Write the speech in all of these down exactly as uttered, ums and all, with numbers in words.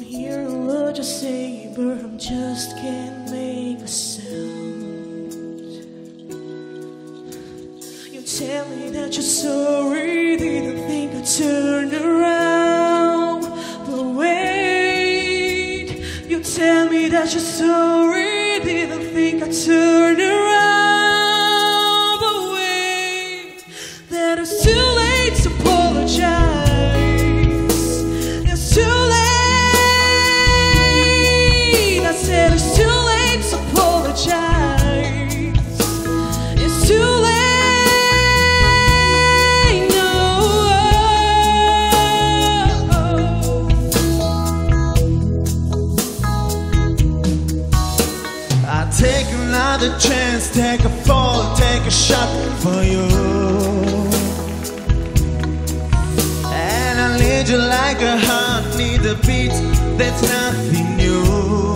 hear what you say, but I just can't make a sound. You tell me that you're sorry, didn't think I'd turn around. But wait, you tell me that you're sorry, didn't think I'd turn around. But wait, that it's too late to apologize. It's too late. I said it's too late to apologize. It's too late. Take another chance, take a fall, take a shot for you. And I need you like a heart need a beat, that's nothing new.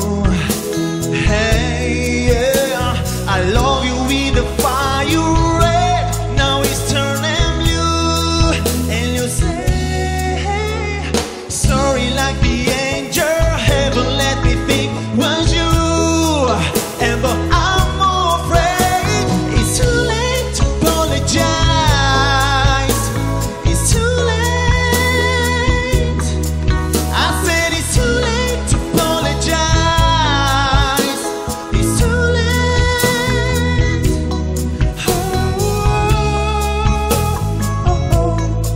Hey, yeah, I love you with the fire red, now it's turning blue. And you say, sorry like the angel, heaven let me think was you. And but I'm afraid it's too late to apologize. It's too late. I said it's too late to apologize. It's too late. Oh, oh, oh,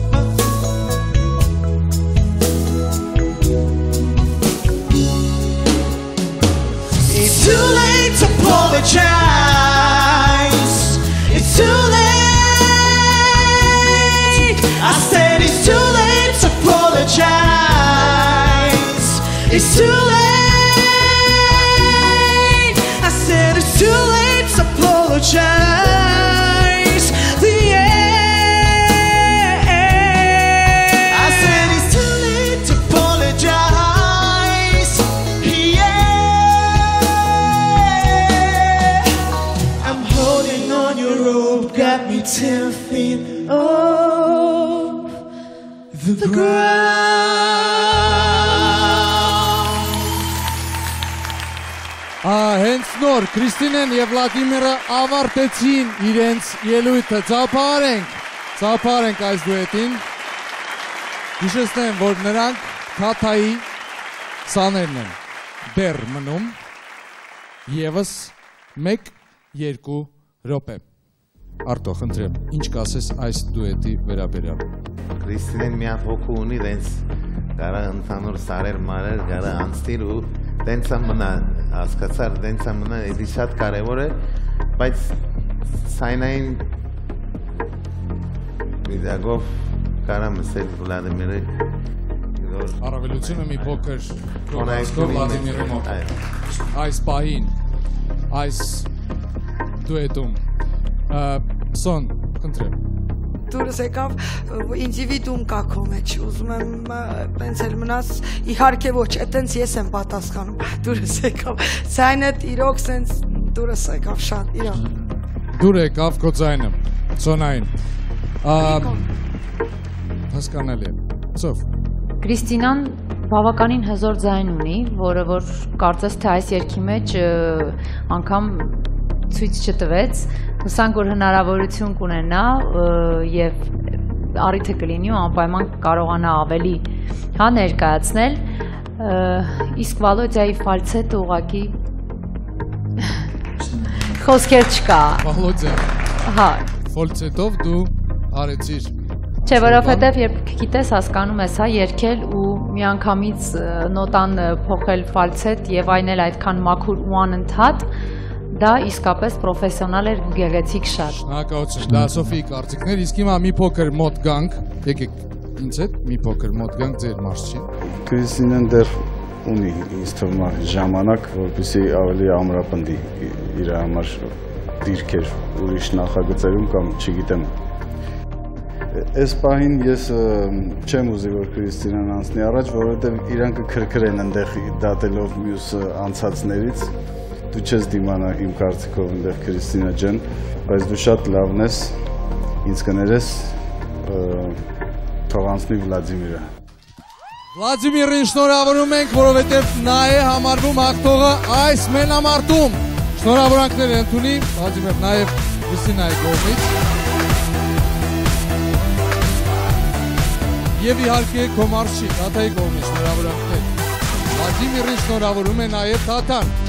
oh. It's too late to apologize. It's too late. I said it's too late to apologize. It's too late. I said it's too late to apologize. The end. I said it's too late to apologize. Yeah. I'm holding on your rope, got me ten feet off the ground. Հենց նոր Կրիստինեն և Վլադիմիրը ավարտեցին իրենց ելույթը, ծափարենք, ծափարենք այս դուետին, հիշեցնեմ, որ նրանք Թաթայի սաներն են դեռ մնում, ևս մեկ երկու րոպե։ Արտո, խնդրեմ, ինչ կասես այս դուետի վերաբերյալ։ Կրիստինեն մի հատ հոգու ունի, դենց կարա ընդհանուր սարեր մարեր, կարա անցտիր ու դենց ամնա, ասկացար, դենց ամնա, էդի շատ կարևոր է, բայց սայնային վիդագով կարա մսել Վլադիմիրը Առավելությունը մի փոքր կողացքով Վլադիմիրի մոտ այս պահին, այս դուետում, Սոն, խնդրեմ։ Դուրս եկավ ինդիվիդուում կա քո մեջ, ուզում եմ պենց էլ մնաս, իհարկե ոչ, այտենց ես եմ պատասխանում, դուրս եկավ, ձայնդ իրոք սենց դուրս եկավ շատ, իրոք։ Դուր եկավ քո ձայնը, Սոնային, հասկանալի է, ծով։ Կրիստինան բավականին հզոր ձայն ունի, որը որ կարծես թե այս երգի մեջ անգամ ցույց չտվեց, հուսանք որ հնարավորություն կունենա եւ առիթը կլինի ու անպայման կարողանա ավելի հա ներկայացնել, իսկ Վալոդիայի ֆալցետը ուղղակի խոսքեր չկա։ Վալոդիա։ Հա։ Ֆալցետով դու արեցիր։ Չէ, որովհետև երբ գիտես հասկանում ես հա երգել ու միանգամից նոտան փոխել ֆալցետ եւ այն էլ այդքան մաքուր ու անընդհատ, դա իսկապես պրոֆեսիոնալ էր ու գեղեցիկ շատ։ Շնորհակալություն։ Դա Սոֆիի կարծիքներ, իսկ հիմա մի փոքր մոտ գանք, եկեք ինձ հետ, մի փոքր մոտ գանք ձեր մարզչին։ Կրիստինեն դեռ ունի ինձ թվում է ժամանակ, որպեսզի ավելի ամրապնդի իր համար դիրքեր ուրիշ նախագծերում կամ չգիտեմ։ Այս պահին ես չեմ ուզի, որ Կրիստինան անցնի առաջ, որովհետև իրանք կքրքրեն այնտեղ դատելով մյուս անցածներից։ Դու չես դիմանա իմ կարծիքով այնտեղ Կրիստինա ջան, բայց դու շատ լավն ես, ինձ կներես, թող անցնի Վլադիմիրը։ Վլադիմիրին շնորհավորում ենք, որովհետև նա է համարվում հաղթողը այս մենամարտում։ Շնորհավորանքներ ընդունի Վլադիմիր նաև Կրիստինայի կողմից։ Եվ իհարկե Քոմարշի Թաթայի կողմից շնորհավորանքներ։ Վլադիմիրին շնորհավորում է նաև Թաթան։